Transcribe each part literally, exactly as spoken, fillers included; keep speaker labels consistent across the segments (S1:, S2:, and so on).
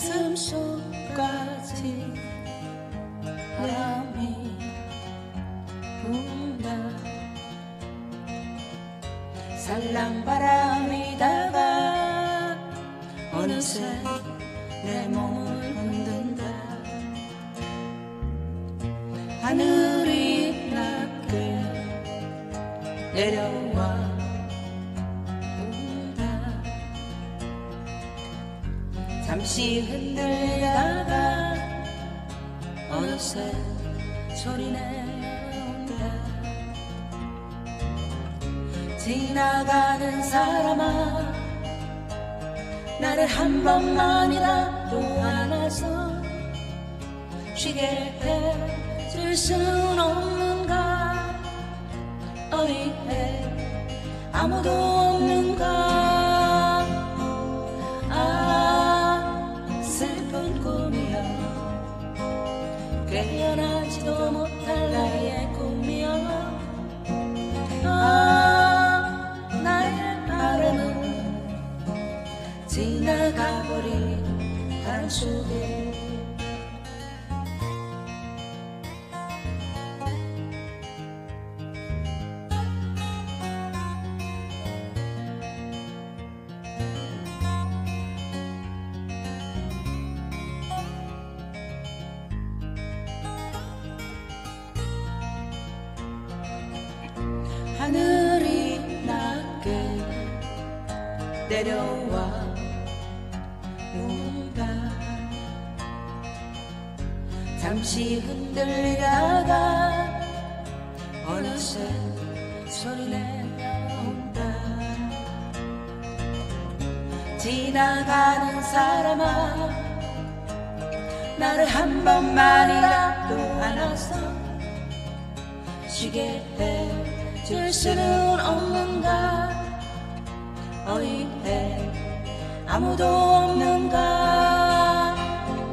S1: 가슴 속까지 바람이 분다. 살랑바람이다가 어느새 내 몸을 흔든다. 하늘이 낮게 내려와 온다. 잠시 흔들다가 어느새 소리내온다. 지나가는 사람아, 나를 한 번만이라도 안아서 쉬게 해줄 순 없는가? 어디에 아무도 없는가? 아, 슬픈 꿈이여, 깨어나지도 못할 나의 꿈이여. 아, 나의 바람은 지나가버린 바람 속에. 하늘이 낮게 내려와 온다. 잠시 흔들리다가 어느새 소리내온다. 지나가는 사람아, 나를 한 번만이라도 안아서 쉬게 해줄 수는 없는가? 어디에 아무도 없는가?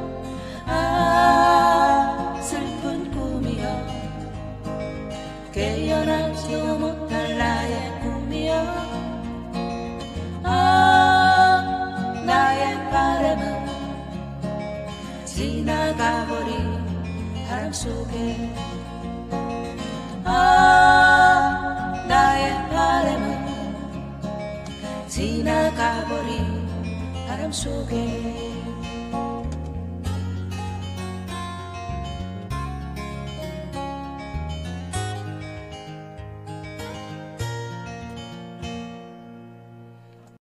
S1: 아, 슬픈 꿈이여, 깨어나지도 못할 나의 꿈이여. 아, 나의 바람은 지나가버린 바람 속에. 아, 나의 바람은 지나가버린 바람 속에.